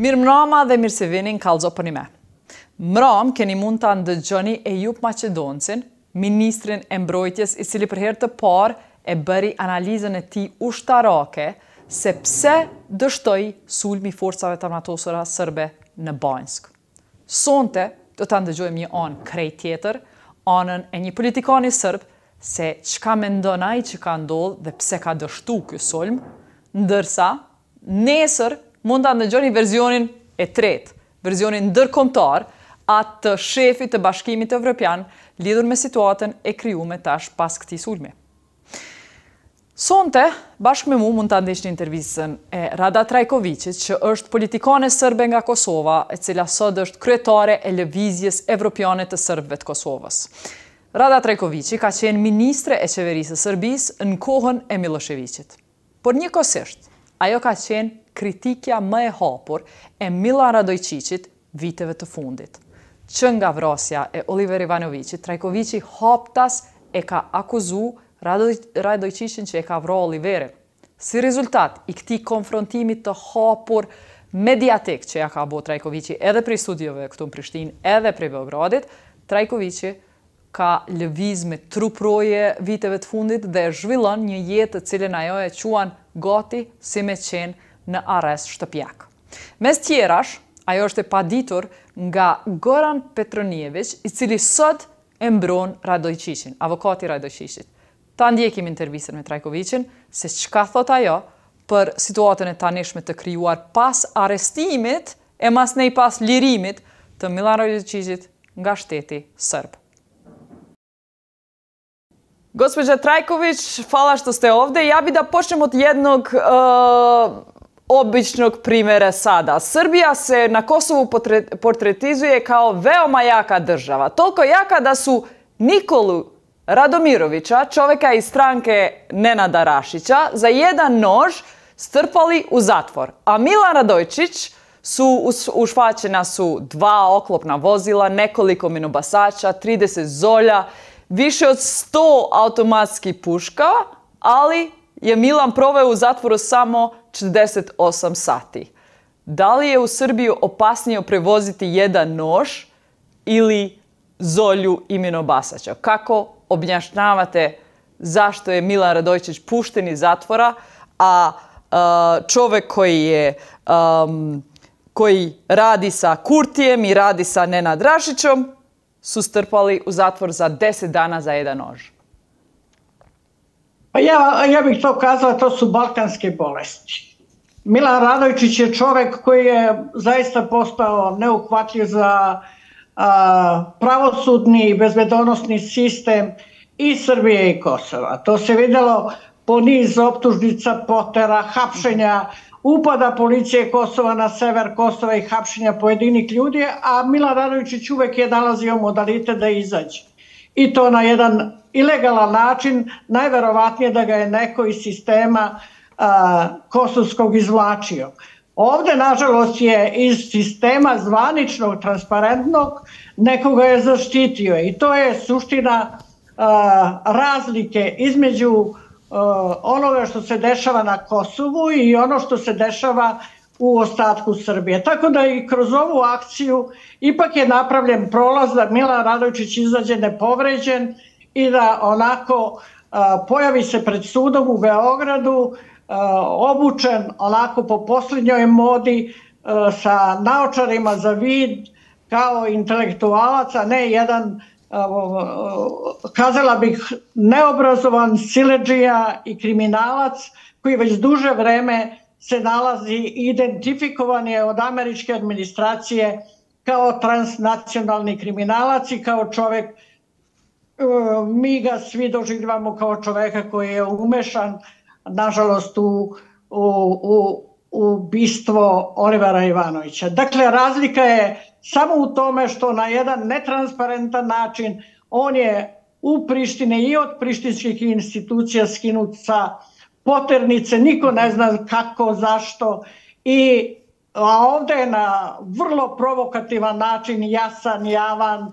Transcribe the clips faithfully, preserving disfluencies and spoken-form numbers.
Mirë mbrëma dhe mirë se vini në Kallëzo për një me. Mbrëm keni mund të ndëgjoni Ejup Maqedoncin, ministrin e mbrojtjes, i cili për herë të parë e bëri analizën e tij ushtarake se pse dështoi sulmi i forcave të armatosura serbe në Banjsk. Sonte do ta ndëgjojmë një anë krejt tjetër, anën e një politikani serb se çka mendon ai që ka ndodhur dhe pse ka dështu ky sulm, ndërsa nesër mund ta ndëgjoni versionin e tretë, versionin ndërkombëtar, atë të shefit të Bashkimit Evropian lidhur me situatën e krijuar tash pas këtij sulmi. Sonte, bashkë me mu mund ta ndiqni intervistën e Rada Trajkovicit, që është politikane serbe nga Kosova, e cila sot është kryetare e lëvizjes evropiane të serbëve të Kosovës. Rada Trajkovici ka qenë ministre e qeverisë së Serbisë në kohën e Miloševićit. Por njëkohësisht, ajo ka qenë kritikja më e hapur e Milan Radojčićit viteve të fundit. Që nga vrasja e Oliver Ivanovićit, Trajkovici haptas e ka akuzu Radojčićin që e ka vrarë Oliverin. Si rezultat i këtij konfrontimit të hapur mediatik që ja ka bërë Trajkovici edhe prej studiove këtu në Prishtinë, edhe prej Beogradit, Trajkovici ka lëviz me truproje viteve të fundit dhe zhvillon një jetë të cilën ajo e quan gati si me qenë në arrest shtëpiak. Mes tjerash, ajo është e paditur nga Goran Petronijević, i cili sot e mbron Radojčićin, avokati Radojčićit. Ta ndjekim intervistën me Trajkovicin se çka thot ajo për situatën e tanishme të krijuar pas arrestimit e masnej pas lirimit të Milan Radojčićit nga shteti serb. Gospođa Trajković, hvala što ste ovde. Ja bi da počnem od jednog uh, običnog primjera sada. Srbija se na Kosovu portretizuje kao veoma jaka država. Toliko jaka da su Nikolu Radomirovića, čoveka iz stranke Nenada Rašića, za jedan nož strpali u zatvor. A Milan Radojčić su uhvaćena su dva oklopna vozila, nekoliko minobasača, trideset zolja, više od sto automatskih puška, ali je Milan proveo u zatvoru samo četrdeset osam sati. Da li je u Srbiju opasnije prevoziti jedan nož ili zolju i minobasača? Kako objašnjavate zašto je Milan Radojčić pušten iz zatvora, a uh, čovek koji je um, koji radi sa Kurtijem i radi sa Nenad Rašićom su strpali u zatvor za deset dana za jedan nož? Pa ja, ja bih to kazala, to su balkanske bolesti. Milan Radojčić je čovek koji je zaista postao neuhvatljiv za a, pravosudni i bezbedonosni sistem i Srbije i Kosova. To se videlo po niz optužnica, potera, hapšenja, upada policije Kosova na sever Kosova i hapšenja pojedinih ljudi, a Milan Radojčić uvek je nalazio modalitet da izađe. I to na jedan ilegalan način, najverovatnije da ga je neko iz sistema a, kosovskog izvlačio. Ovde, nažalost, je iz sistema zvaničnog, transparentnog, nekoga je zaštitio. I to je suština a, razlike između onoga što se dešava na Kosovu i ono što se dešava u ostatku Srbije. Tako da i kroz ovu akciju ipak je napravljen prolaz da Milan Radojčić izađe nepovređen i da onako a, pojavi se pred sudom u Beogradu, a, obučen onako po posljednjoj modi, a, sa naočarima za vid, kao intelektualac, a ne jedan, kazala bih, neobrazovan siledžija i kriminalac koji već duže vreme se nalazi i identifikovan je od američke administracije kao transnacionalni kriminalac i kao čovek, mi ga svi doživljavamo kao čoveka koji je umešan, nažalost, u, u, u, u ubistvo Olivera Ivanovića. Dakle, razlika je samo u tome što na jedan netransparentan način on je u Prištini i od prištinskih institucija skinut sa poternice, niko ne zna kako, zašto, i a ovde je na vrlo provokativan način, jasan, javan,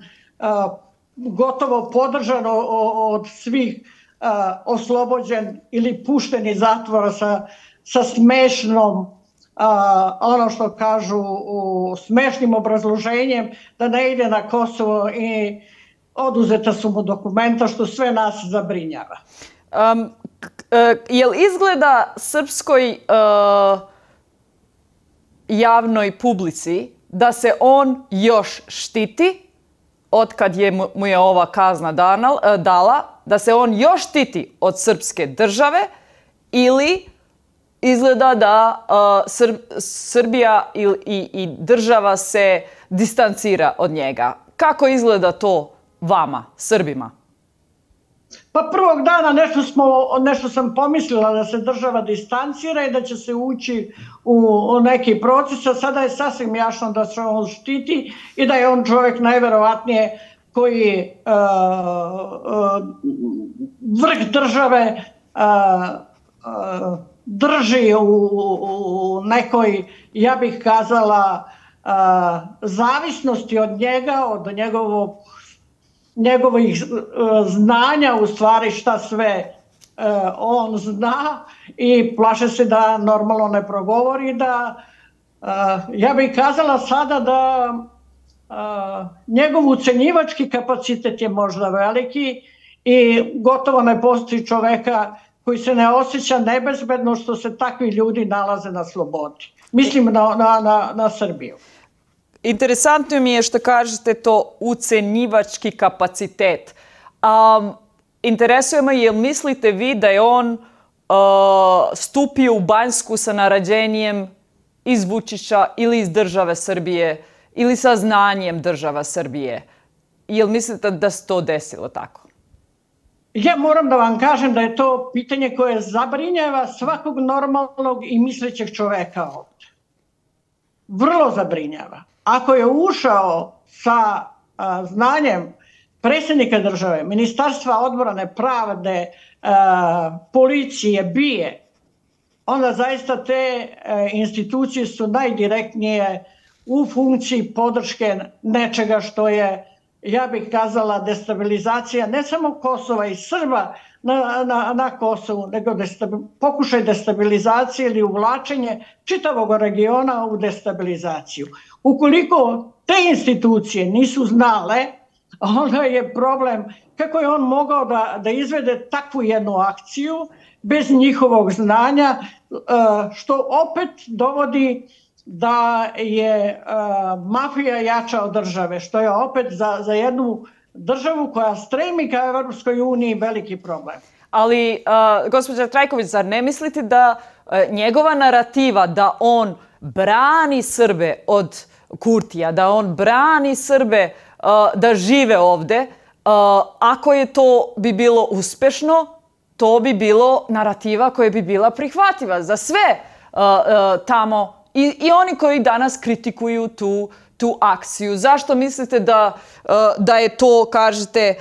gotovo podržan od svih, oslobođen ili pušten iz zatvora sa, sa smešnom a, ono što kažu u smešnim obrazloženjem da ne ide na Kosovo i oduzeta su mu dokumenta, što sve nas zabrinjava. Um, jel izgleda srpskoj uh, javnoj publici da se on još štiti od kad je mu je ova kazna danal, uh, dala, da se on još štiti od srpske države ili izgleda da uh, Sr Srbija i, i, i država se distancira od njega? Kako izgleda to vama, Srbima? Pa prvog dana nešto, smo, nešto sam pomislila da se država distancira i da će se ući u, u neki proces, a sada je sasvim jasno da se on štiti i da je on čovjek najverovatnije koji uh, uh, vrh države uh, uh, drži u, u nekoj, ja bih kazala, uh, zavisnosti od njega, od njegovog njegovih znanja, u stvari šta sve uh, on zna, i plaše se da normalno ne progovori, da uh, ja bih kazala sada da uh, njegov ucenjivački kapacitet je možda veliki i gotovo ne postoji čoveka koji se ne osjeća nebezbedno što se takvi ljudi nalaze na slobodi. Mislim na, na, na, na Srbiju. Interesantno mi je što kažete to ucenjivački kapacitet. Um, interesuje me, jel mislite vi da je on uh, stupio u Banjsku sa naređenjem iz Vučića ili iz države Srbije ili sa znanjem država Srbije? Jel mislite da se to desilo tako? Ja moram da vam kažem da je to pitanje koje zabrinjava svakog normalnog i mislećeg čoveka ovdje. Vrlo zabrinjava. Ako je ušao sa a, znanjem predsjednika države, Ministarstva odbrane, pravde, a, policije, B I A, onda zaista te a, institucije su najdirektnije u funkciji podrške nečega što je, ja bih kazala, destabilizacija ne samo Kosova i Srba na, na, na Kosovu, nego destabil, pokušaj destabilizacije ili uvlačenje čitavog regiona u destabilizaciju. Ukoliko te institucije nisu znale, onda je problem kako je on mogao da, da izvede takvu jednu akciju bez njihovog znanja, što opet dovodi da je uh, mafija jača od države, što je opet za, za jednu državu koja stremi ka Evropskoj uniji veliki problem. Ali, uh, gospođa Trajković, zar ne mislite da uh, njegova narativa da on brani Srbe od Kurtija, da on brani Srbe uh, da žive ovde, uh, ako je to bi bilo uspešno, to bi bilo narativa koja bi bila prihvatljiva za sve uh, uh, tamo. I, I oni koji danas kritikuju tu, tu akciju. Zašto mislite da, da je to, kažete,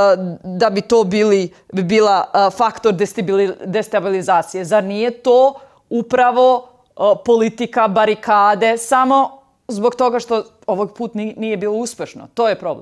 da bi to bili, bi bila faktor destabilizacije? Zar nije to upravo politika barikade samo zbog toga što ovog put nije bilo uspešno? To je problem.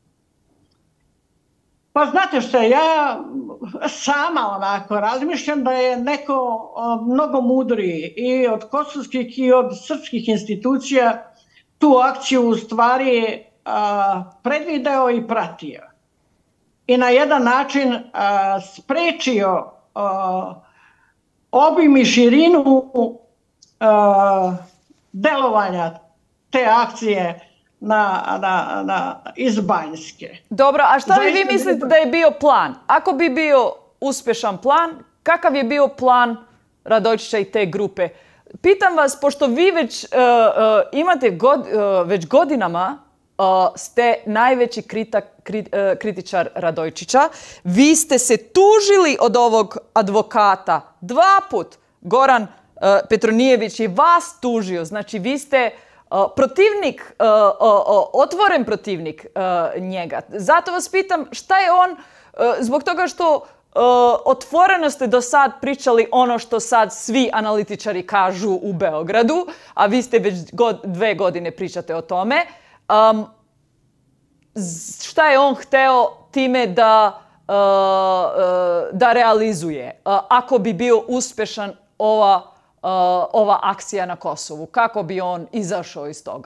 Pa znate što, ja sama onako razmišljam da je neko mnogo mudriji i od kosovskih i od srpskih institucija tu akciju u stvari a, predvideo i pratio. I na jedan način a, sprečio a, obim i širinu a, delovanja te akcije Na, na, na, iz Banjske. Dobro, a šta bi vi mislite da je bio plan? Ako bi bio uspešan plan, kakav je bio plan Radojičića i te grupe? Pitam vas, pošto vi već uh, uh, imate god, uh, već godinama uh, ste najveći krita, krit, uh, kritičar Radojičića, vi ste se tužili od ovog advokata dva put. Goran uh, Petronijević je vas tužio, znači vi ste Uh, protivnik, uh, uh, otvoren protivnik uh, njega. Zato vas pitam šta je on, uh, zbog toga što uh, otvoreno ste do sad pričali ono što sad svi analitičari kažu u Beogradu, a vi ste već god, dve godine pričate o tome. Um, šta je on hteo time da, uh, uh, da realizuje? Uh, ako bi bio uspešan ova ova akcija na Kosovu? Kako bi on izašao iz toga?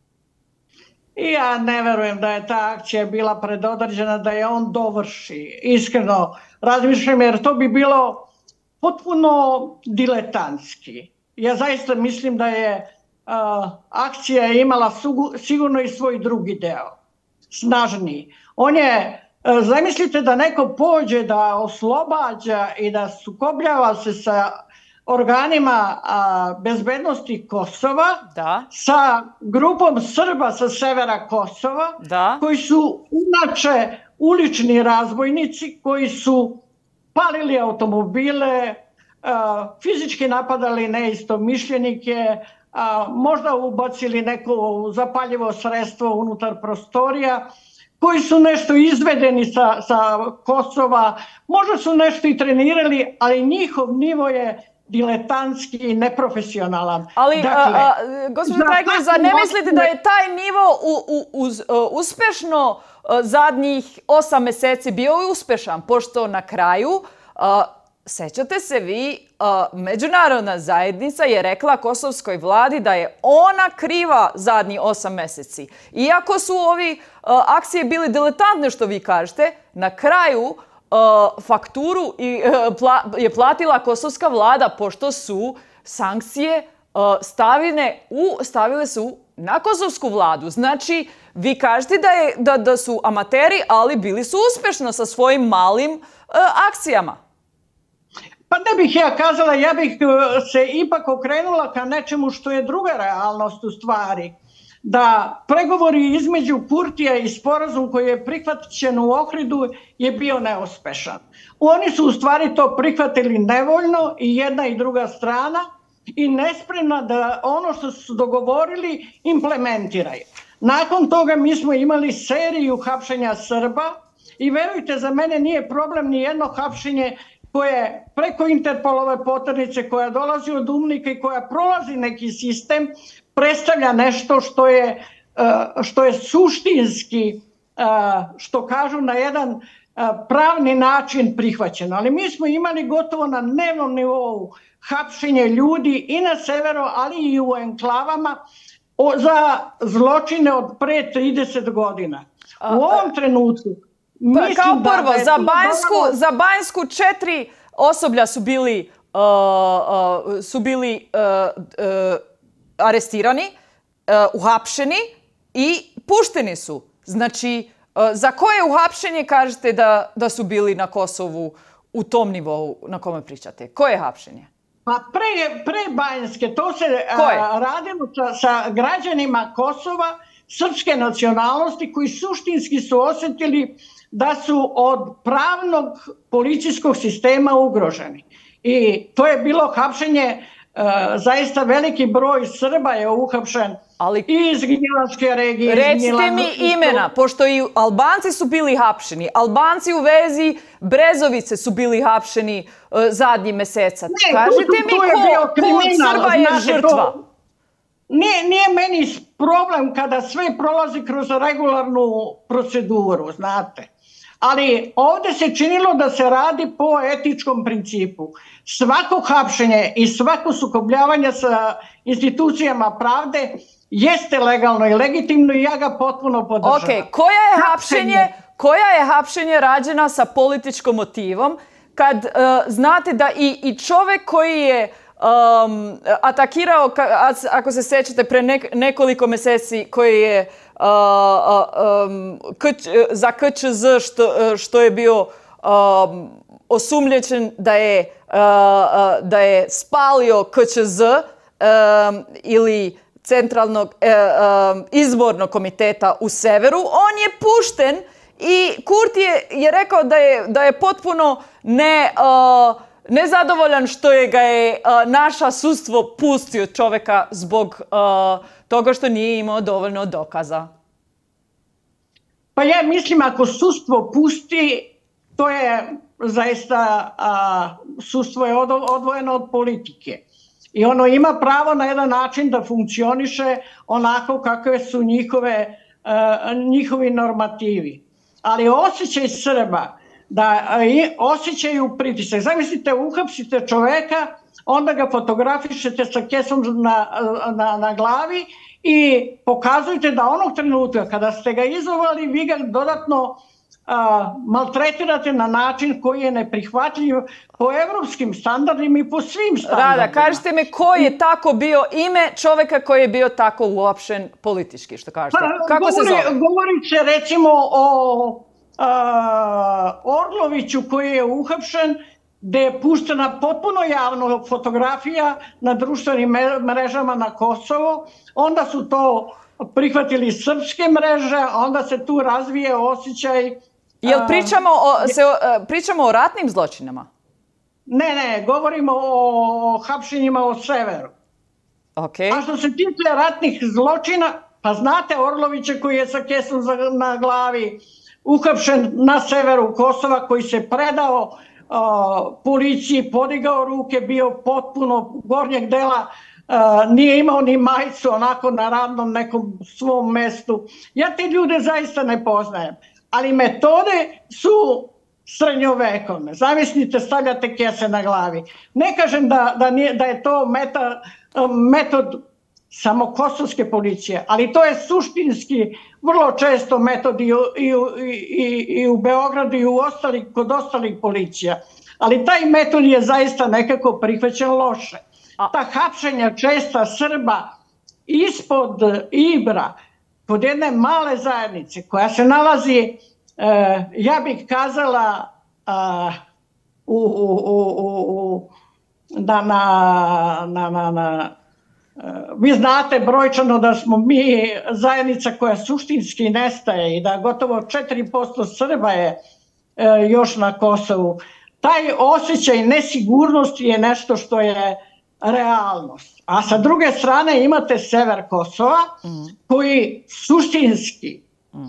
Ja ne verujem da je ta akcija bila predodređena, da je on dovrši. Iskreno razmišljam, jer to bi bilo potpuno diletantski. Ja zaista mislim da je uh, akcija imala sugu, sigurno i svoj drugi deo, snažniji. On je, uh, zamislite da neko pođe da oslobađa i da sukobljava se sa organima a, bezbednosti Kosova, da. sa grupom Srba sa severa Kosova, da. koji su inače ulični razbojnici, koji su palili automobile, a, fizički napadali neistomišljenike, a, možda ubacili neko zapaljivo sredstvo unutar prostorija, koji su nešto izvedeni sa, sa Kosova, možda su nešto i trenirali, ali njihov nivo je diletantski i neprofesionalan. Ali, dakle, gospođo Trajković, zar ne mislite da je taj nivo u, u, uz, uh, uspešno uh, zadnjih osam meseci bio uspešan, pošto na kraju, uh, sećate se vi, uh, međunarodna zajednica je rekla kosovskoj vladi da je ona kriva zadnjih osam meseci. Iako su ovi uh, akcije bili diletantne, što vi kažete, na kraju Uh, fakturu i, uh, pla, je platila kosovska vlada, pošto su sankcije uh, stavine u, stavile su na kosovsku vladu. Znači, vi kažete da, je, da, da su amateri, ali bili su uspešno sa svojim malim uh, akcijama. Pa ne bih ja kazala, ja bih se ipak okrenula ka nečemu što je druga realnost u stvari. Da pregovori između Kurtija i sporazum koji je prihvaćen u Ohridu je bio neuspešan. Oni su u stvari to prihvatili nevoljno, i jedna i druga strana, i nespremna da ono što su dogovorili implementiraju. Nakon toga mi smo imali seriju hapšenja Srba i verujte, za mene nije problem ni jedno hapšenje koje preko Interpolove poternice, koja dolazi od umnika i koja prolazi neki sistem, predstavlja nešto što je, što je suštinski, što kažu, na jedan pravni način prihvaćeno. Ali mi smo imali gotovo na dnevnom nivou hapšenje ljudi i na severu, ali i u enklavama za zločine od pre trideset godina. U ovom trenutku mislim kao prvo, da... za Banjsku, dobro... za Banjsku četiri osoblja su bili, uh, uh, su bili uh, uh, arestirani, uh, uhapšeni i pušteni su. Znači, uh, za koje uhapšenje kažete da, da su bili na Kosovu u tom nivou na kome pričate? Koje hapšenje? Pa pre, pre Banjske, to se a, radilo sa, sa građanima Kosova, srpske nacionalnosti, koji suštinski su osjetili da su od pravnog policijskog sistema ugroženi. I to je bilo hapšenje, a, zaista veliki broj Srba je uhapšen. Ali iz Gnjilanske regije. Recite mi imena, pošto i Albanci su bili hapšeni. Albanci u vezi Brezovice su bili hapšeni uh, zadnji meseca. Ne, kažite tu, tu mi ko, ko od Srba je znači, žrtva. To, nije, nije meni problem kada sve prolazi kroz regularnu proceduru, znate. Ali ovdje se činilo da se radi po etičkom principu. Svako hapšenje i svako sukobljavanje sa institucijama pravde jeste legalno i legitimno i ja ga potpuno podržavam. Ok, koja je hapšenje, koja je hapšenje rađena sa političkom motivom kad uh, znate da i, i čovjek koji je um, atakirao, ako se sećate, pre nek, nekoliko meseci, koji je uh, um, kč, za K Č Z što, što je bio um, osumnjičen da je, uh, uh, da je spalio K Č Z um, ili Centralnog e, e, izbornog komiteta u severu, on je pušten i Kurti je, je rekao da je, da je potpuno ne, uh, nezadovoljan što je ga je uh, naša sudstvo pustio čovjeka zbog uh, toga što nije imao dovoljno dokaza. Pa ja mislim, ako sudstvo pusti, to je zaista, uh, sudstvo je odvojeno od politike. I ono ima pravo na jedan način da funkcioniše onako kakve su njihove, uh, njihovi normativi. Ali osjećaj Srba da osjećaju pritisak. Zamislite, uhapsite čoveka, onda ga fotografišete sa kesom na, na, na glavi i pokazujete da onog trenutka kada ste ga izovali, vi ga dodatno a, maltretirate na način koji je neprihvatljiv po evropskim standardima i po svim standardima. Rada, kažete mi koji je tako bio ime čoveka koji je bio tako uopšen politički, što kažete? Pa, Kako govori, se zove? Govorit će recimo o a, Orloviću koji je uhapšen, gde je puštena potpuno javno fotografija na društvenim mrežama na Kosovo. Onda su to prihvatili srpske mreže, onda se tu razvije osjećaj... Jel pričamo o, se, pričamo o ratnim zločinama? Ne, ne, govorimo o hapšenjima o severu. Okay. A što se tiče ratnih zločina, pa znate Orlovića koji je sa kesom na glavi uhapšen na severu Kosova, koji se predao Uh, policiji, podigao ruke, bio potpuno gornjeg dela, uh, nije imao ni majicu, onako na ravnom nekom svom mestu. Ja te ljude zaista ne poznajem, ali metode su srednjovekovne. Zamislite, stavljate kese na glavi. Ne kažem da, da, nije, da je to meta, metod samo kosovske policije, ali to je suštinski vrlo često metod i, i, i, i u Beogradu i u ostali, kod ostalih policija. Ali taj metod je zaista nekako prihvaćen loše. Ta hapšenja česta Srba ispod Ibra, kod jedne male zajednice koja se nalazi, eh, ja bih kazala, uh, u, u, u, u, na, na, na, na, na vi znate brojčano da smo mi zajednica koja suštinski nestaje i da gotovo četiri posto Srba je e, još na Kosovu. Taj osjećaj nesigurnosti je nešto što je realnost. A sa druge strane imate sever Kosova mm. koji suštinski mm.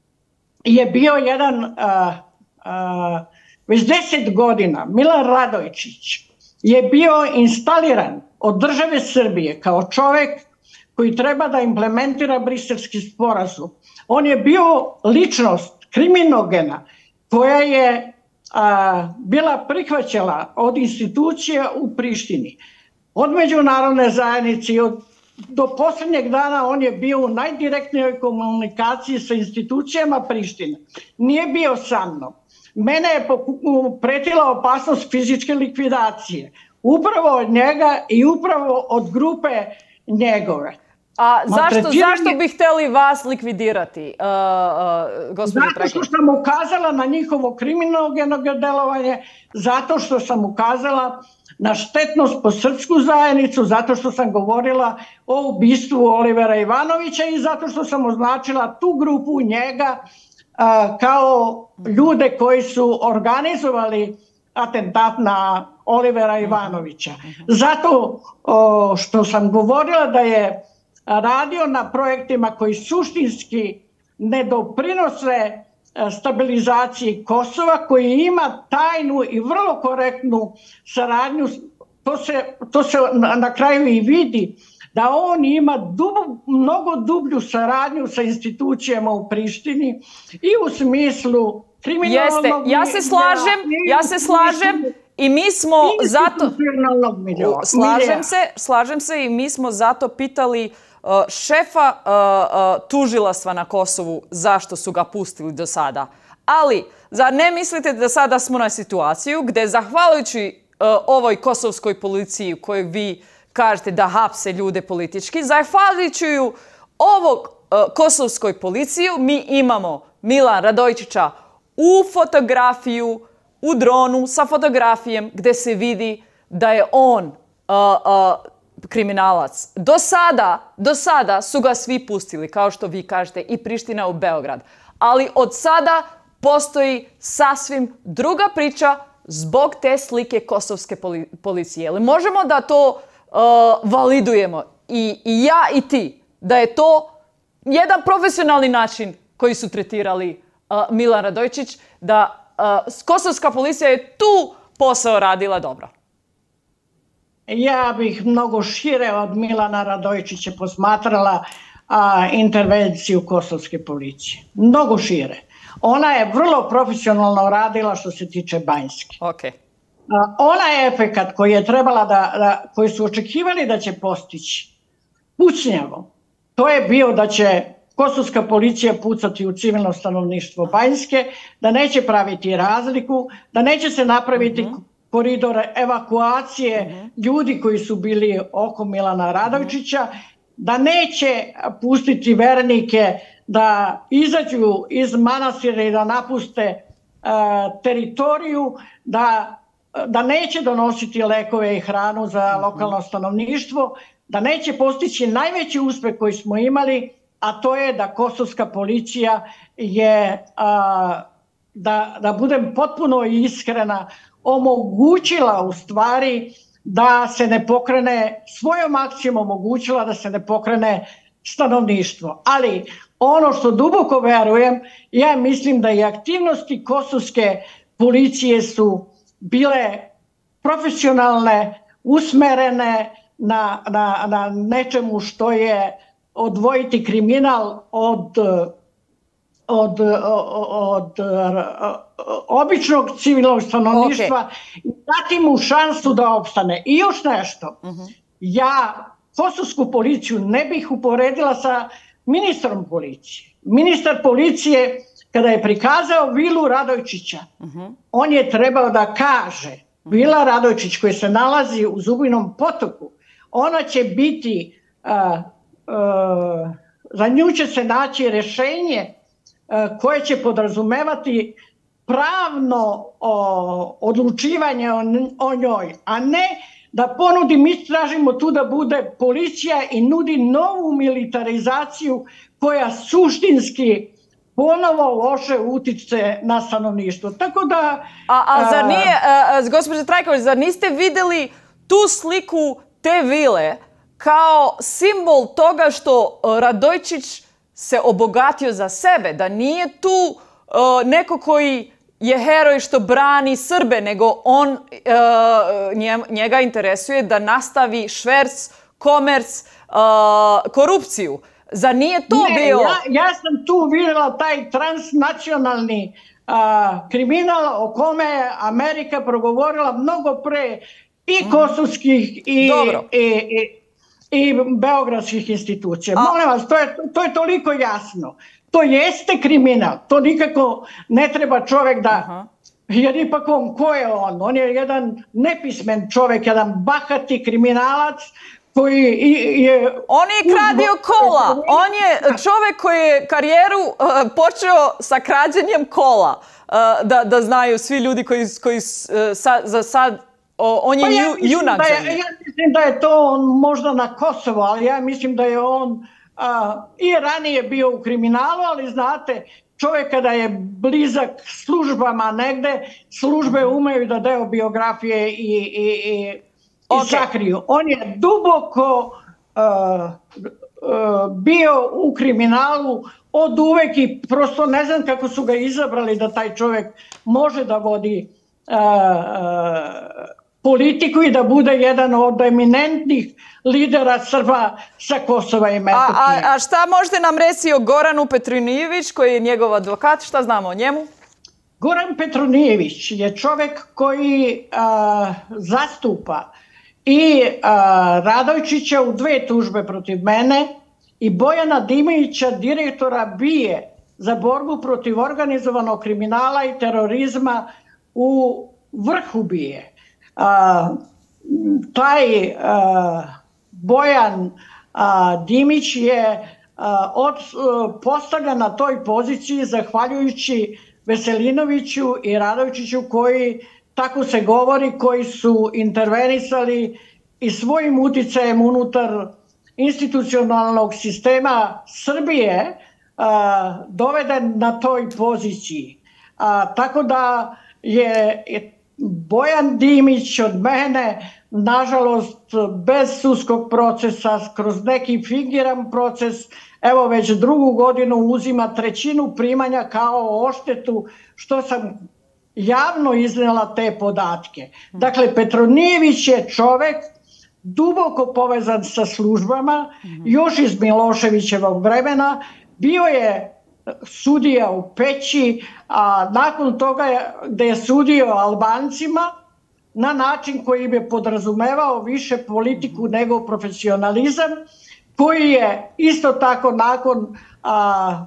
je bio jedan, a, a, već deset godina, Milan Radojičić je bio instaliran od države Srbije kao čovek koji treba da implementira Briselski sporazum. On je bio ličnost kriminogena koja je a, bila prihvaćala od institucija u Prištini. Od međunarodne zajednice od, do posljednjeg dana on je bio u najdirektnijoj komunikaciji sa institucijama Prištine. Nije bio sa mnom. Mene je pretila opasnost fizičke likvidacije. Upravo od njega i upravo od grupe njegove. A zašto, zašto bi htjeli vas likvidirati, uh, uh, Zato što sam ukazala na njihovo kriminogeno delovanje, zato što sam ukazala na štetnost po srpsku zajednicu, zato što sam govorila o ubistvu Olivera Ivanovića i zato što sam označila tu grupu njega uh, kao ljude koji su organizovali atentat na Olivera Ivanovića. Zato o, što sam govorila da je radio na projektima koji suštinski ne doprinose stabilizaciji Kosova, koji ima tajnu i vrlo korektnu saradnju, to se, to se na, na kraju i vidi, da on ima dubu, mnogo dublju saradnju sa institucijama u Prištini i u smislu kriminalnog... Jeste, ja se slažem, ja se slažem i mi smo zato... Slažem se, slažem se i mi smo zato pitali uh, šefa uh, uh, tužilaštva na Kosovu zašto su ga pustili do sada. Ali, zar ne mislite da sada smo na situaciju gdje zahvaljujući uh, ovoj kosovskoj policiji koju vi kažete da hapse ljude politički, zahvaljujući ovog uh, kosovskoj policiju mi imamo Milan Radojičića u fotografiju, u dronu sa fotografijom gdje se vidi da je on uh, uh, kriminalac. Do sada, do sada su ga svi pustili, kao što vi kažete, i Priština u Beograd. Ali od sada postoji sasvim druga priča zbog te slike kosovske poli policije. Ali možemo da to uh, validujemo i, i ja i ti, da je to jedan profesionalni način koji su tretirali uh, Milan Radojičić, da uh, kosovska policija je tu posao radila dobro. Ja bih mnogo šire od Milana Radojičića posmatrala a, intervenciju kosovske policije. Mnogo šire. Ona je vrlo profesionalno radila što se tiče Banjske. Okay. Onaj efekat koji je trebala da, da, koji su očekivali da će postići pucnjavom, to je bio da će kosovska policija pucati u civilno stanovništvo Banjske, da neće praviti razliku, da neće se napraviti mm-hmm. koridor evakuacije mm-hmm. ljudi koji su bili oko Milana Radojičića, da neće pustiti vernike da izađu iz manastira i da napuste uh, teritoriju, da, da neće donositi lekove i hranu za lokalno stanovništvo, da neće postići najveći uspeh koji smo imali, a to je da kosovska policija je, uh, da, da budem potpuno iskrena, omogućila u stvari da se ne pokrene, svojom akcijom omogućila da se ne pokrene stanovništvo. Ali ono što duboko verujem, ja mislim da i aktivnosti kosovske policije su bile profesionalne, usmerene na, na, na nečemu što je odvojiti kriminal od, od, od, od običnog civilnog stanovništva okay. i dati mu šansu da opstane. I još nešto, uh-huh. ja kosovsku policiju ne bih uporedila sa ministrom policije. Ministar policije, kada je prikazao vilu Radojičića, uh-huh. on je trebao da kaže, vila Radojičić koja se nalazi u Zubinom potoku, ona će biti, uh, uh, za nju će se naći rješenje uh, koje će podrazumevati pravno o, odlučivanje o, o njoj, a ne da ponudi, mi tražimo tu da bude policija i nudi novu militarizaciju koja suštinski ponovo loše utiče na stanovništvo. Tako da... A, a zar nije, gospođa Trajković, zar niste vidjeli tu sliku te vile kao simbol toga što Radojičić se obogatio za sebe, da nije tu uh, neko koji je heroj što brani Srbe, nego on, uh, njega interesuje da nastavi šverc, komerc, uh, korupciju. Zar nije to ne, bio... Ja, ja sam tu vidjela taj transnacionalni uh, kriminal o kome je Amerika progovorila mnogo pre i kosovskih i, i, i, i beogradskih institucija. A... Molim vas, to je, to je toliko jasno. To jeste kriminal, to nikako ne treba čovjek da... Aha. Jer ipak on, ko je on? On je jedan nepismen čovjek, jedan bahati kriminalac koji je... On je kradio kola. On je čovjek koji je karijeru uh, počeo sa krađenjem kola. Uh, da, da znaju svi ljudi koji, koji uh, sa, za sad... O, on je pa ja junak da je, ja mislim da je to on možda na Kosovo, ali ja mislim da je on... Uh, i ranije bio u kriminalu, ali znate, čovjek kada je blizak službama negde, službe umeju da deo biografije i, i, i, okay. i sakriju. On je duboko uh, uh, bio u kriminalu od uvek i prosto ne znam kako su ga izabrali da taj čovjek može da vodi uh, uh, politiku i da bude jedan od eminentnih lidera Srba sa Kosova i Metohije. A, a, a šta možete nam reći o Goranu Petronijević, koji je njegov advokat? Šta znamo o njemu? Goran Petronijević je čovjek koji a, zastupa i a, Radojičića u dve tužbe protiv mene i Bojana Dimića, direktora B I E za borbu protiv organizovanog kriminala i terorizma u vrhu B I E. A, taj a, Bojan a, Dimić je a, od, a, postavljen na toj poziciji zahvaljujući Veselinoviću i Radojičiću koji, tako se govori, koji su intervenisali i svojim uticajem unutar institucionalnog sistema Srbije a, doveden na toj poziciji. A, tako da je, je Bojan Dimić od mene, nažalost, bez sudskog procesa, kroz neki fingiran proces, evo već drugu godinu uzima trećinu primanja kao oštetu, što sam javno iznela te podatke. Dakle, Petronijević je čovek duboko povezan sa službama, još iz Miloševićevog vremena, bio je sudija u Peći, a nakon toga gde je sudio Albancima na način koji bi podrazumevao više politiku nego profesionalizam, koji je isto tako nakon a,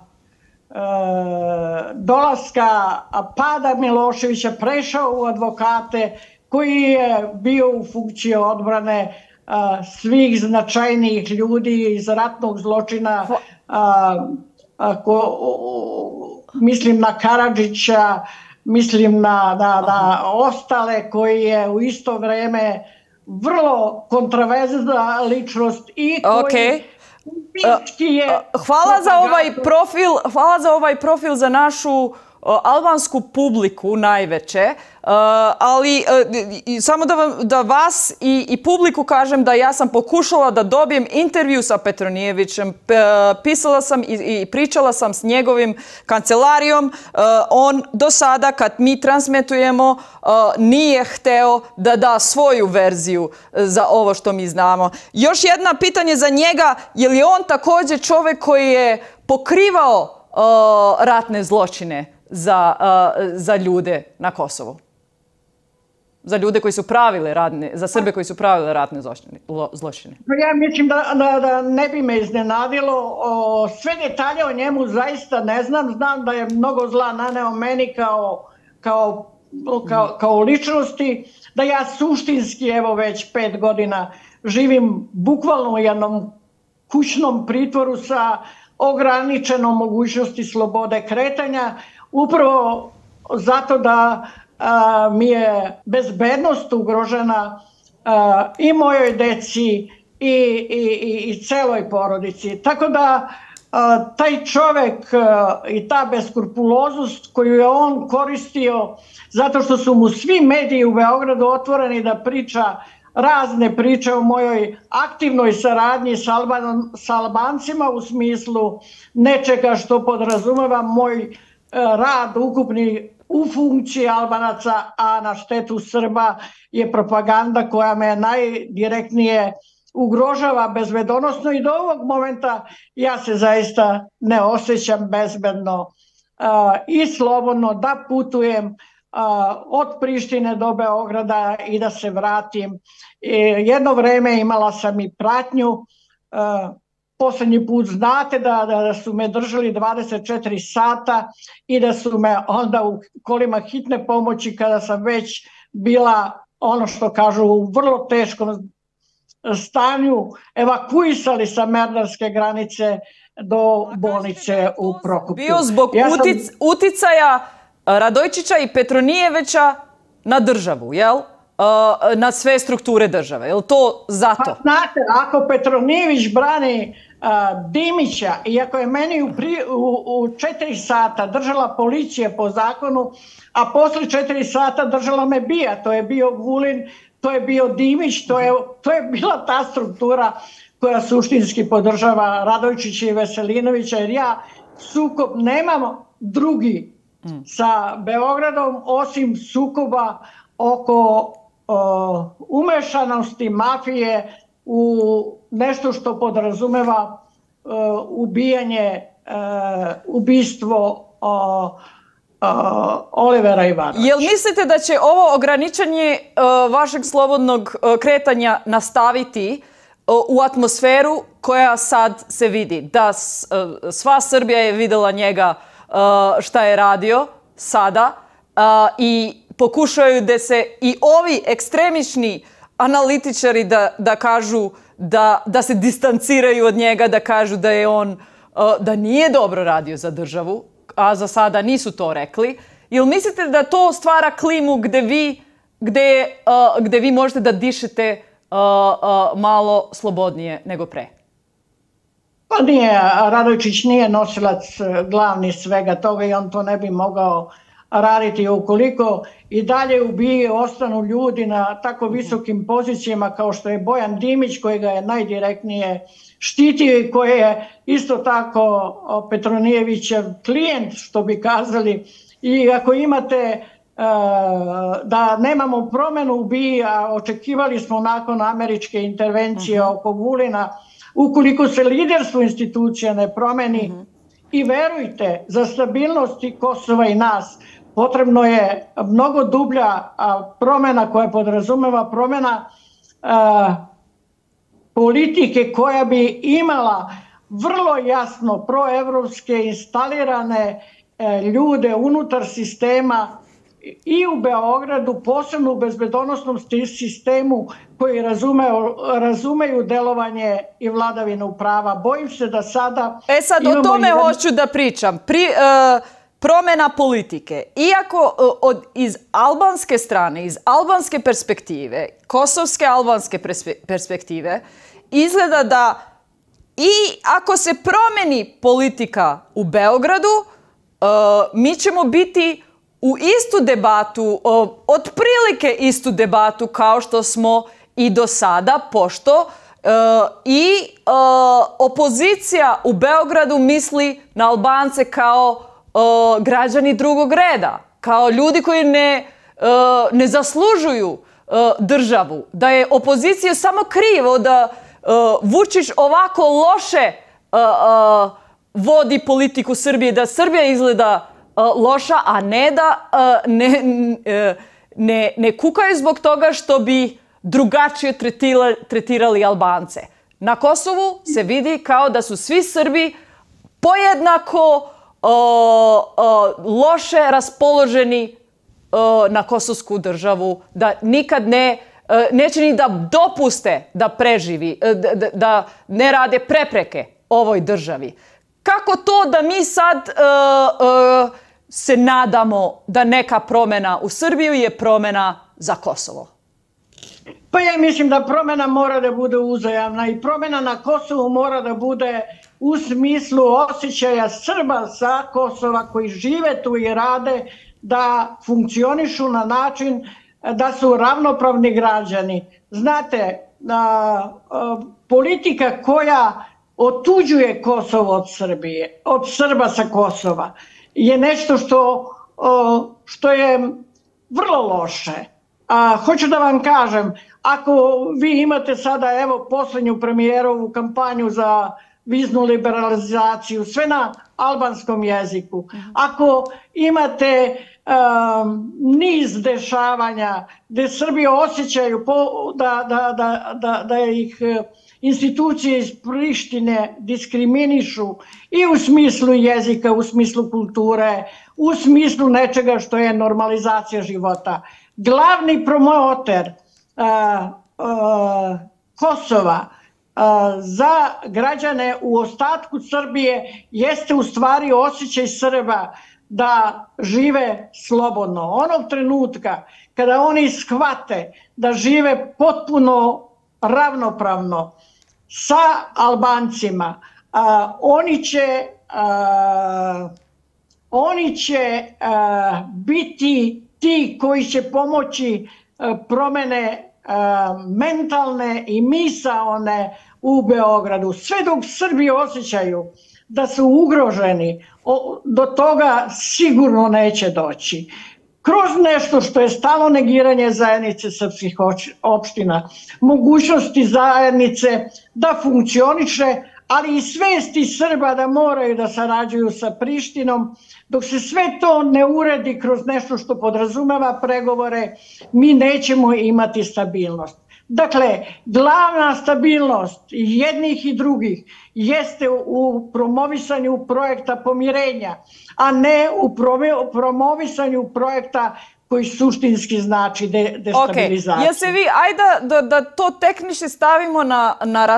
a, dolaska pada Miloševića prešao u advokate, koji je bio u funkciji odbrane a, svih značajnijih ljudi iz ratnog zločina, a, a, ko, o, mislim na Karadžića, mislim na, na, na ostale koji je u isto vreme vrlo kontraverzna ličnost i koji okay. je... Hvala za ovaj profil, hvala za ovaj profil za našu albansku publiku najveće, ali samo da, vam, da vas i, i publiku kažem da ja sam pokušala da dobijem intervju sa Petronijevićem, pisala sam i, i pričala sam s njegovim kancelarijom. On do sada kad mi transmitujemo nije hteo da da svoju verziju za ovo što mi znamo. Još jedno pitanje za njega, je li on također čovjek koji je pokrivao ratne zločine za, uh, za ljude na Kosovu? Za ljude koji su pravile radne, za Srbe koji su pravile ratne zločine? Ja mislim da, da, da ne bi me iznenadilo. O, sve detalje o njemu zaista ne znam. Znam da je mnogo zla naneo meni kao, kao, kao, kao ličnosti. Da ja suštinski, evo već pet godina, živim bukvalno u jednom kućnom pritvoru sa ograničenom mogućnosti slobode kretanja. Upravo zato da a, mi je bezbednost ugrožena a, i mojoj deci i, i, i celoj porodici. Tako da a, taj čovek a, i ta beskrupuloznost koju je on koristio zato što su mu svi mediji u Beogradu otvoreni da priča razne priče o mojoj aktivnoj saradnji s, Alban, s Albancima u smislu nečega što podrazumeva moj rad ukupni u funkciji Albanaca, a na štetu Srba je propaganda koja me najdirektnije ugrožava bezbedonosno i do ovog momenta ja se zaista ne osjećam bezbedno uh, i slobodno da putujem uh, od Prištine do Beograda i da se vratim. I jedno vreme imala sam i pratnju. Uh, Poslednji put znate da, da su me držali dvadeset četiri sata i da su me onda u kolima hitne pomoći kada sam već bila, ono što kažu, u vrlo teškom stanju, evakuisali sa Merdarske granice do bolnice u Prokuplju. Bio zbog ja sam... utic, uticaja Radojčića i Petronijevića na državu, jel? Na sve strukture države, je li to zato? Pa znate, ako Petronijević brani uh, Dimića i ako je meni u, pri, u, u četiri sata držala policija po zakonu, a posle četiri sata držala me bija, to je bio Vulin, to je bio Dimić, to je, to je bila ta struktura koja suštinski podržava Radojčića i Veselinovića, jer ja sukob nemam drugi mm. sa Beogradom osim sukoba oko o, umešanosti mafije u nešto što podrazumeva o, ubijanje, o, ubistvo o, o, Olivera Ivanovića. Jel mislite da će ovo ograničenje o, vašeg slobodnog o, kretanja nastaviti o, u atmosferu koja sad se vidi? Da s, o, sva Srbija je videla njega o, šta je radio sada o, i pokušaju da se i ovi ekstremični analitičari da, da kažu da, da se distanciraju od njega, da kažu da je on da nije dobro radio za državu, a za sada nisu to rekli. Jel mislite da to stvara klimu gde vi, gde, uh, gde vi možete da dišete uh, uh, malo slobodnije nego pre? Pa nije, Radojčić nije nosilac glavni svega toga i on to ne bi mogao raditi ukoliko i dalje ubije ostanu ljudi na tako visokim pozicijama kao što je Bojan Dimić, koji ga je najdirektnije štitio i koji je isto tako Petronijevićev klijent, što bi kazali. I ako imate uh, da nemamo promenu u B I, a očekivali smo nakon američke intervencije uh-huh. oko Vulina, ukoliko se liderstvo institucija ne promeni, uh-huh. I verujte, za stabilnost i Kosova i nas potrebno je mnogo dublja promjena koja podrazumeva promjena politike koja bi imala vrlo jasno proevropske instalirane ljude unutar sistema i u Beogradu, posebno u bezbedonosnom sistemu koji razumeju delovanje i vladavinu prava. Bojim se da sada... E sad, o tome hoću da pričam. Promjena politike. Iako iz albanske strane, iz albanske perspektive, kosovske albanske perspektive, izgleda da i ako se promeni politika u Beogradu, mi ćemo biti u istu debatu, otprilike istu debatu kao što smo i do sada, pošto i opozicija u Beogradu misli na Albance kao građani drugog reda, kao ljudi koji ne zaslužuju državu, da je opozicija samo krivo da Vučić ovako loše vodi politiku Srbije, da Srbija izgleda loša, a ne da ne kukaju zbog toga što bi drugačije tretirali Albance. Na Kosovu se vidi kao da su svi Srbi pojednako loše raspoloženi na kosovsku državu, da nikad ne, neće ni da dopuste da preživi, da ne rade prepreke ovoj državi. Kako to da mi sad se nadamo da neka promjena u Srbiju je promjena za Kosovo? Pa ja mislim da promjena mora da bude uzajamna i promjena na Kosovu mora da bude u smislu osjećaja Srba sa Kosova koji žive tu i rade, da funkcionišu na način da su ravnopravni građani. Znate, politika koja otuđuje Kosovo od Srbije, od Srba sa Kosova, je nešto što, što je vrlo loše. A, hoću da vam kažem, ako vi imate sada, evo, posljednju premijerovu kampanju za viznu liberalizaciju, sve na albanskom jeziku, ako imate um, niz dešavanja gdje Srbi osjećaju po, da, da, da, da, da ih institucije iz Prištine diskriminišu i u smislu jezika, u smislu kulture, u smislu nečega što je normalizacija života. Glavni promoter uh, uh, Kosova uh, za građane u ostatku Srbije jeste u stvari osjećaj Srba da žive slobodno. Onog trenutka kada oni shvate da žive potpuno ravnopravno sa Albancima, uh, oni će, uh, oni će uh, biti ti koji će pomoći promjene mentalne i misaone u Beogradu. Sve dok Srbi osjećaju da su ugroženi, do toga sigurno neće doći. Kroz nešto što je stalno negiranje zajednice srpskih opština, mogućnosti zajednice da funkcioniše, ali i svesti Srba da moraju da sarađuju sa Prištinom. Dok se sve to ne uredi kroz nešto što podrazumeva pregovore, mi nećemo imati stabilnost. Dakle, glavna stabilnost jednih i drugih jeste u promovisanju projekta pomirenja, a ne u promovisanju projekta koji suštinski znači destabilizaciju. Jel se vi, ajde da to tehnički stavimo na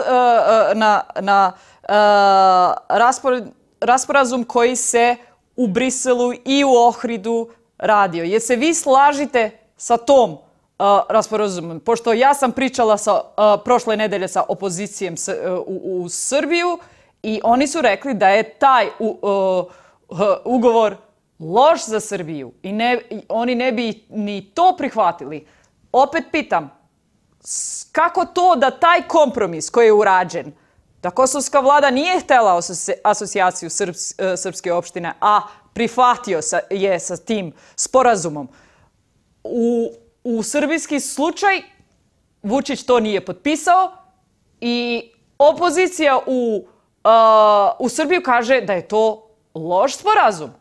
rasporazum koji se u Briselu i u Ohridu radio. Jel se vi slažite sa tom rasporazumom? Pošto ja sam pričala prošle nedelje sa opozicijom u Srbiju i oni su rekli da je taj ugovor loš za Srbiju i oni ne bi ni to prihvatili. Opet pitam, kako to da taj kompromis koji je urađen, da kosovska vlada nije htjela asocijaciju srpske opštine, a prihvatio je sa tim sporazumom. U srbijski slučaj Vučić to nije potpisao i opozicija u u Srbiju kaže da je to loš sporazum.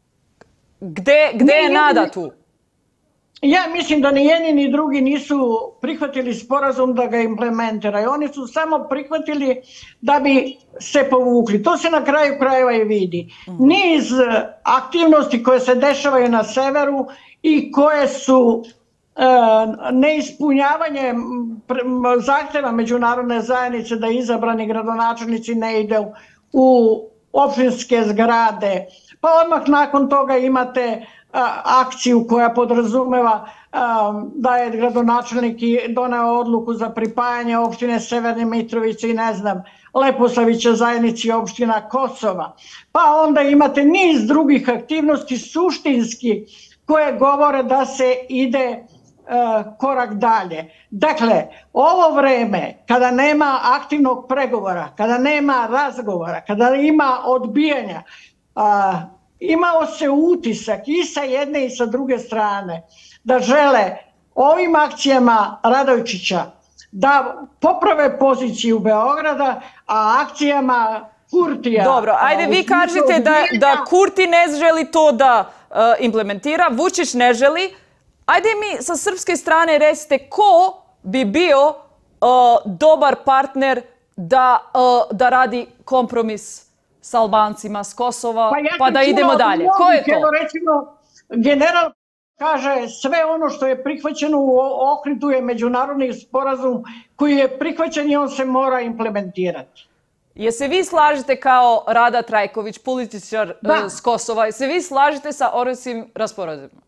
Gde, gde je nada tu? Ja mislim da ni jedni ni drugi nisu prihvatili sporazum da ga implementiraju. Oni su samo prihvatili da bi se povukli. To se na kraju krajeva i vidi. Niz aktivnosti koje se dešavaju na severu i koje su neispunjavanje zahtjeva međunarodne zajednice da izabrani gradonačelnici ne ide u opštinske zgrade. Pa odmah nakon toga imate akciju koja podrazumeva da je gradonačelnik doneo odluku za pripajanje opštine Severne Mitrovice i ne znam, Leposavića zajednici opština Kosova. Pa onda imate niz drugih aktivnosti suštinski koje govore da se ide korak dalje. Dakle, ovo vreme kada nema aktivnog pregovora, kada nema razgovora, kada ima odbijanja, imao se utisak i sa jedne i sa druge strane da žele ovim akcijama Radojčića da poprave poziciju Beograda, a akcijama Kurtija... Dobro, ajde vi kažete da, da Kurti ne želi to da uh, implementira, Vučić ne želi. Ajde mi sa srpske strane recite ko bi bio uh, dobar partner da, uh, da radi kompromis s Albancima, s Kosova, pa, ja pa da idemo dalje. Ko je to? Recimo, general kaže sve ono što je prihvaćeno u Ohridu je međunarodni sporazum koji je prihvaćen i on se mora implementirati. Je se vi slažete kao Rada Trajković, političar uh, s Kosova, je se vi slažete sa Ohridskim sporazumom?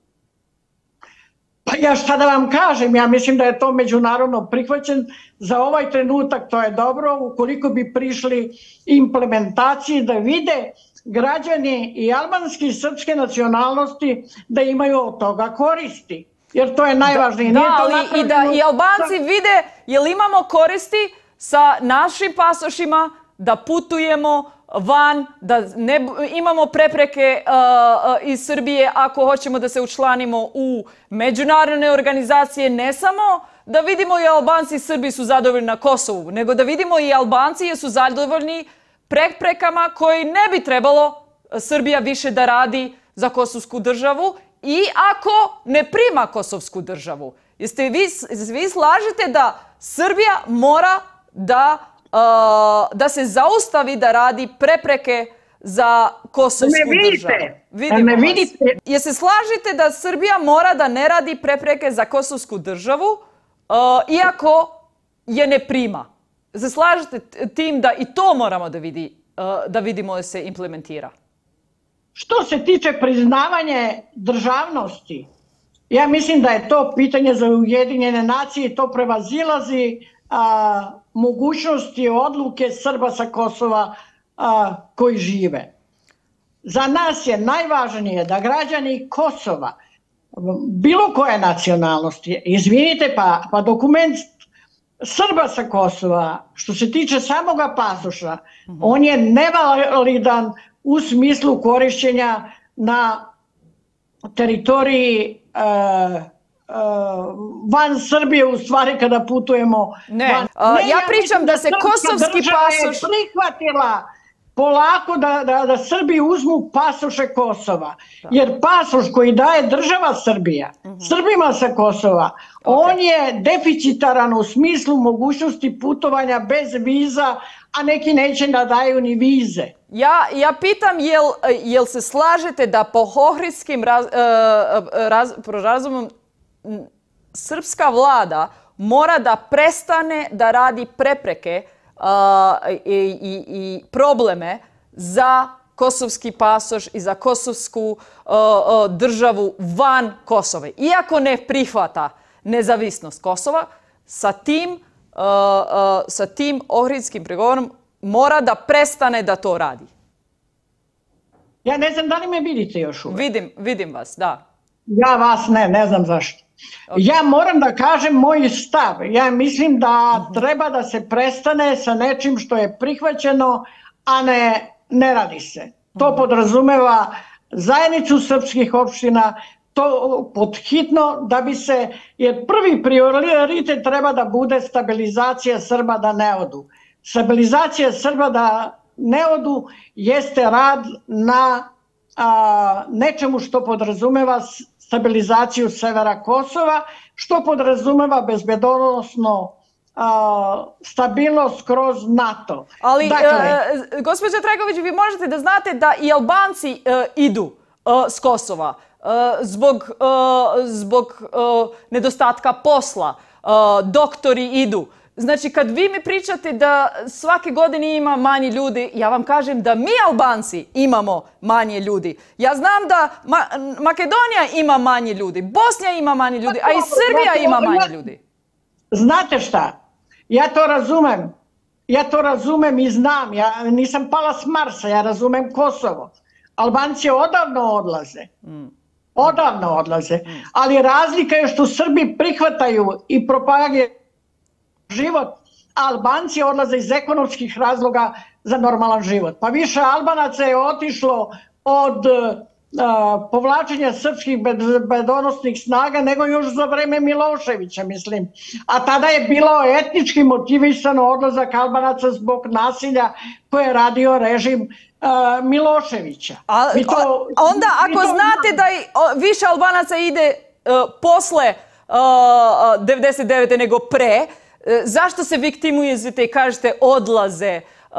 Pa ja šta da vam kažem, ja mislim da je to međunarodno prihvaćen. Za ovaj trenutak to je dobro, ukoliko bi prišli implementaciji da vide građani i albanske i srpske nacionalnosti da imaju od toga koristi. Jer to je najvažnije. Da, ali i da i Albanci vide jel imamo koristi sa našim pasošima da putujemo van, da ne imamo prepreke uh, uh, iz Srbije ako hoćemo da se učlanimo u međunarodne organizacije, ne samo da vidimo i Albanci i Srbi su zadovoljni na Kosovu, nego da vidimo i Albanci jesu zadovoljni preprekama koji ne bi trebalo Srbija više da radi za kosovsku državu i ako ne prima kosovsku državu. Jeste vi, vi slažete da Srbija mora da Uh, da se zaustavi da radi prepreke za kosovsku državu. Vidimo vas. Je se slažete da Srbija mora da ne radi prepreke za kosovsku državu, uh, iako je ne prima? Se slažete tim da i to moramo da, vidi, uh, da vidimo da se implementira? Što se tiče priznavanja državnosti, ja mislim da je to pitanje za Ujedinjene nacije i to prevazilazi a, mogućnosti odluke Srba sa Kosova a, koji žive. Za nas je najvažnije da građani Kosova, bilo koje nacionalnosti, izvinite, pa, pa dokument Srba sa Kosova, što se tiče samoga pasoša, mm-hmm. on je nevalidan u smislu korišćenja na teritoriji uh, Uh, van Srbije, u stvari kada putujemo. Ne, van... uh, ja, ja pričam da se kosovski pasoš... je prihvatila polako da, da, da Srbi uzmu pasoše Kosova. Da. Jer pasoš koji daje država Srbija, uh-huh. Srbima sa Kosova, okay. on je deficitaran u smislu mogućnosti putovanja bez viza, a neki neće da daju ni vize. Ja, ja pitam, jel, jel se slažete da po Ohridskim raz, raz, razumom srpska vlada mora da prestane da radi prepreke uh, i, i, i probleme za kosovski pasoš i za kosovsku uh, uh, državu van Kosove. Iako ne prihvata nezavisnost Kosova, sa tim, uh, uh, sa tim Ohridskim pregovorom mora da prestane da to radi. Ja ne znam da li me vidite još uvijek. Vidim, vidim vas, da. Ja vas ne, ne znam zašto. Okay. Ja moram da kažem moj stav. Ja mislim da treba da se prestane sa nečim što je prihvaćeno, a ne, ne radi se. To podrazumeva zajednicu srpskih opština, to podhitno da bi se, jer prvi prioritet treba da bude stabilizacija Srba da ne odu. Stabilizacija Srba da ne odu jeste rad na a, nečemu što podrazumeva stabilizaciju severa Kosova, što podrazumeva bezbednosno a, stabilnost kroz NATO. Ali, dakle, e, gospođa Trajković, vi možete da znate da i Albanci e, idu e, s Kosova e, zbog, e, zbog e, nedostatka posla. E, doktori idu. Znači, kad vi mi pričate da svake godine ima manje ljudi, ja vam kažem da mi Albanci imamo manje ljudi. Ja znam da Ma Makedonija ima manje ljudi, Bosnija ima manje ljudi, a i Srbija ima manje ljudi. Znate šta? Ja to razumem. Ja to razumem i znam. Ja nisam pala s Marsa, ja razumem Kosovo. Albanci odavno odlaze. Mm. Odavno odlaze. Mm. Ali razlika je što Srbi prihvataju i propagiraju život, a Albanci odlaze iz ekonomskih razloga za normalan život. Pa više Albanaca je otišlo od uh, povlačenja srpskih bezbednosnih snaga nego još za vreme Miloševića, mislim. A tada je bilo etnički motivisano odlazak Albanaca zbog nasilja koje je radio režim uh, Miloševića. A, to, onda ako to... znate da i, o, više Albanaca ide uh, posle uh, devedeset devete nego pre, zašto se viktimizujete i kažete odlaze, uh,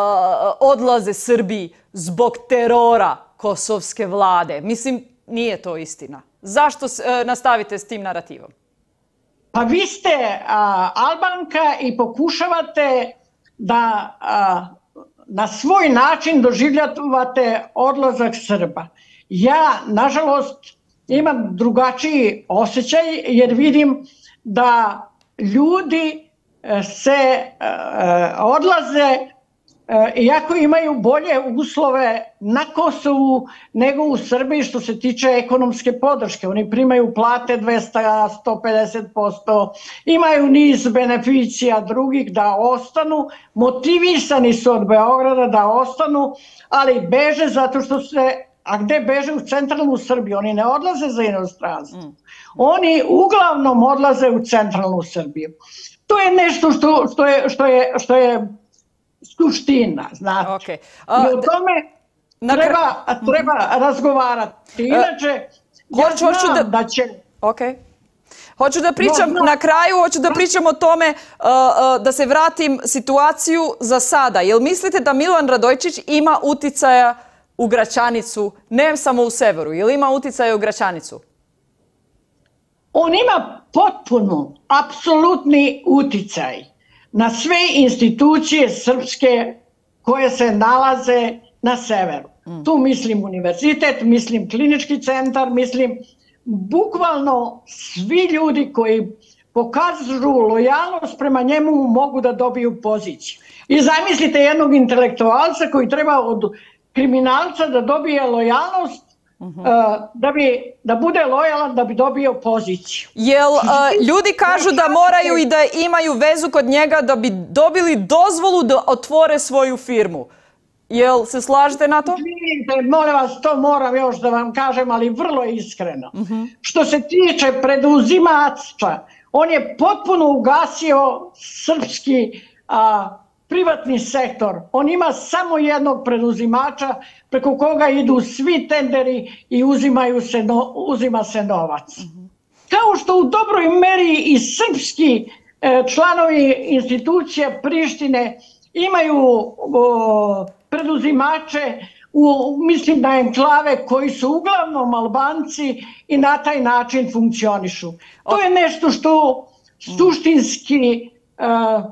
odlaze Srbi zbog terora kosovske vlade? Mislim, nije to istina. Zašto uh, nastavite s tim narativom? Pa vi ste uh, Albanka i pokušavate da uh, na svoj način doživljavate odlazak Srba. Ja, nažalost, imam drugačiji osjećaj jer vidim da ljudi se uh, odlaze uh, iako imaju bolje uslove na Kosovu nego u Srbiji što se tiče ekonomske podrške. Oni primaju plate dvesta do sto pedeset posto, imaju niz beneficija drugih da ostanu, motivisani su od Beograda da ostanu, ali beže zato što se, a gde beže? U centralnu Srbiju, oni ne odlaze za inostranstvo. Mm. Oni uglavnom odlaze u centralnu Srbiju. To je nešto što, što, je, što, je, što je suština, znate. Okay. Uh, I o tome treba, treba razgovarati. Inače, ja hoću, znam hoću da... da će... Okay. Hoću da pričam, no, no. na kraju hoću da pričam o tome, uh, uh, da se vratim situaciju za sada. Jel mislite da Milan Radojičić ima uticaja u Gračanicu, ne samo u severu, jel ima uticaja u Gračanicu? On ima potpuno, apsolutni uticaj na sve institucije srpske koje se nalaze na severu. Mm. Tu mislim univerzitet, mislim klinički centar, mislim bukvalno svi ljudi koji pokažu lojalnost prema njemu mogu da dobiju poziciju. I zamislite jednog intelektualca koji treba od kriminalca da dobije lojalnost, Uh-huh. uh, da, bi, da bude lojalan da bi dobio poziciju. Jel uh, ljudi kažu da moraju i da imaju vezu kod njega da bi dobili dozvolu da otvore svoju firmu? Jel se slažete na to? Vidite, molim vas, to moram još da vam kažem, ali vrlo iskreno. Uh-huh. Što se tiče preduzimača, on je potpuno ugasio srpski a, privatni sektor. On ima samo jednog preduzimača preko koga idu svi tenderi i uzimaju se no, uzima se novac. Uh-huh. Kao što u dobroj meri i srpski e, članovi institucije Prištine imaju o, preduzimače u, mislim na enklave koji su uglavnom Albanci i na taj način funkcionišu. Okay. To je nešto što suštinski... E,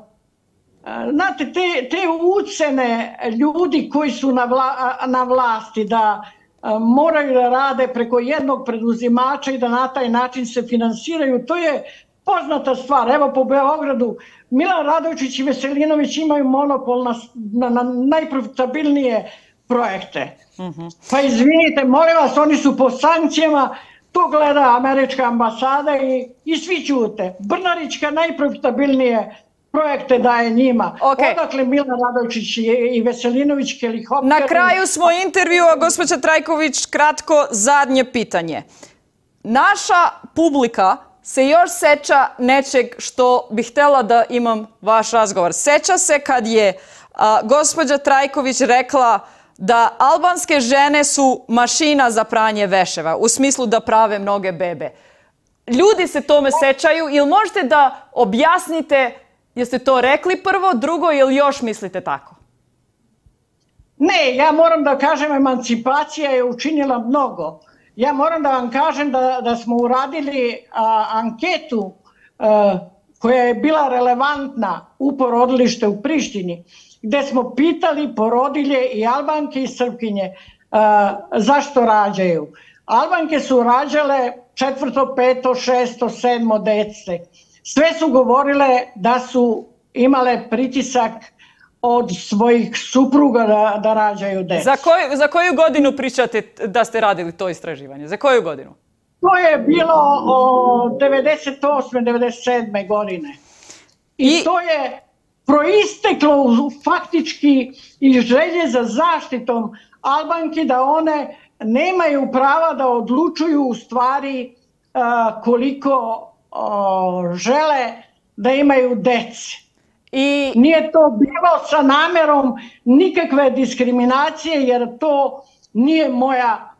Znate, te, te ucene ljudi koji su na, vla, na vlasti da a, moraju da rade preko jednog preduzimača i da na taj način se finansiraju, to je poznata stvar. Evo po Beogradu, Milan Radojičić i Veselinović imaju monopol na, na, na najprofitabilnije projekte. Mm-hmm. Pa izvinite, molim vas, oni su po sankcijama, to gleda američka ambasada i, i svi ćute. Brnarićka najprofitabilnije projekte daje njima. Okay. Odakle Milan Radojičić i Veselinović helikopter... Na kraju smo intervjua, gospođa Trajković, kratko zadnje pitanje. Naša publika se još seća nečeg što bih htjela da imam vaš razgovor. Seća se kad je a, gospođa Trajković rekla da albanske žene su mašina za pranje veševa, u smislu da prave mnoge bebe. Ljudi se tome sećaju, ili možete da objasnite, jeste to rekli prvo, drugo, ili još mislite tako? Ne, ja moram da kažem, emancipacija je učinila mnogo. Ja moram da vam kažem da, da smo uradili a, anketu a, koja je bila relevantna u porodilište u Prištini, gde smo pitali porodilje i Albanke i Srpkinje a, zašto rađaju. Albanke su rađale četvrto, peto, šesto, sedmo dece. Sve su govorile da su imale pritisak od svojih supruga da, da rađaju decu. Za koju, za koju godinu pričate da ste radili to istraživanje? Za koju godinu? To je bilo o devedeset osme devedeset sedme godine. I, I to je proisteklo faktički iz želje za zaštitom Albanki da one nemaju prava da odlučuju u stvari uh, koliko uh, žele da imaju dece. I nije to bilo sa namerom nikakve diskriminacije, jer to nije moja,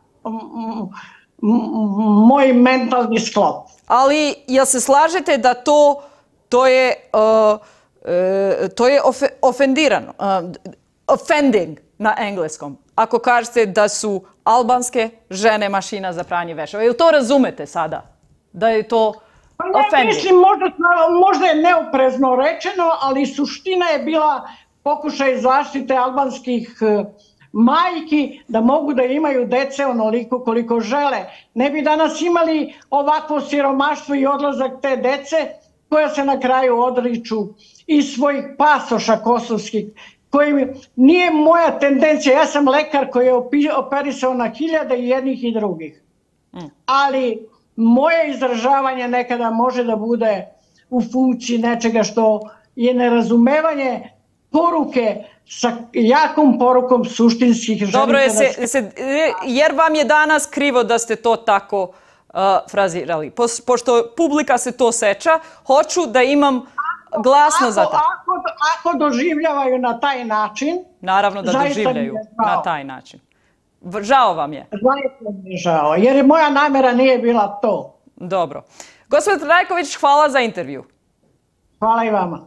moj mentalni sklop. Ali jel se slažete da to, to je, uh, uh, to je of, ofendirano, uh, offending na engleskom, ako kažete da su albanske žene mašina za pranje veševa? Jel to razumete sada? Da je to... Pa ja mislim, možda, možda je neoprezno rečeno, ali suština je bila pokušaj zaštite albanskih majki da mogu da imaju dece onoliko koliko žele. Ne bi danas imali ovakvo siromaštvo i odlazak te dece koja se na kraju odriču iz svojih pasoša kosovskih, koji nije moja tendencija. Ja sam lekar koji je operisao na hiljade i jednih i drugih. Ali moje izražavanje nekada može da bude u funkciji nečega što je nerazumevanje poruke sa jakom porukom suštinskih želite. Dobro je, se, se, jer vam je danas krivo da ste to tako uh, frazirali. Po, pošto publika se to seća, hoću da imam glasno ako, za to. Ako, ako doživljavaju na taj način... Naravno da doživljaju na taj način. Žao vam je. Zaista mi je žao, jer moja namera nije bila to. Dobro. Gospođo Trajković, hvala za intervju. Hvala i vama.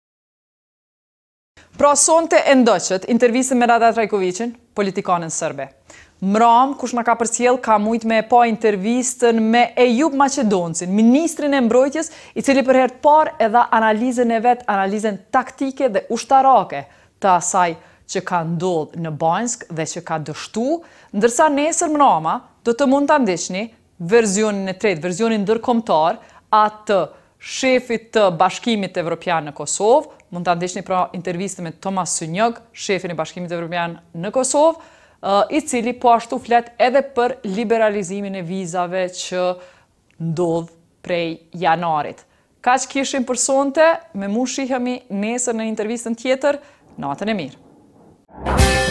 Pra sonte e ndoqët, intervistën me Rada Trajkovićin, politikanën sërbe. Mram, kush na ka përcjell, ka mujt me pa intervistën me Ejub Maqedoncin, ministrin e mbrojtjes, i cili për herë të parë edhe analizën e vet, analizën taktike dhe ushtarake të asaj që ka ndodhë në Banjsk dhe që ka dështu, ndërsa nesër mrama do të mund të ndiqni verzionin e tretë, verzionin ndërkombëtar, atë shefit të Bashkimit Evropian në Kosovë, mund të ndiqni pra intervistë me Tomas Synjog, shefin e Bashkimit Evropian në Kosovë, i cili po ashtu flet edhe për liberalizimin e vizave që ndodh prej janarit. Kaq kishim për sonte, me mu shihemi nesër në intervistën tjetër, natën e mirë.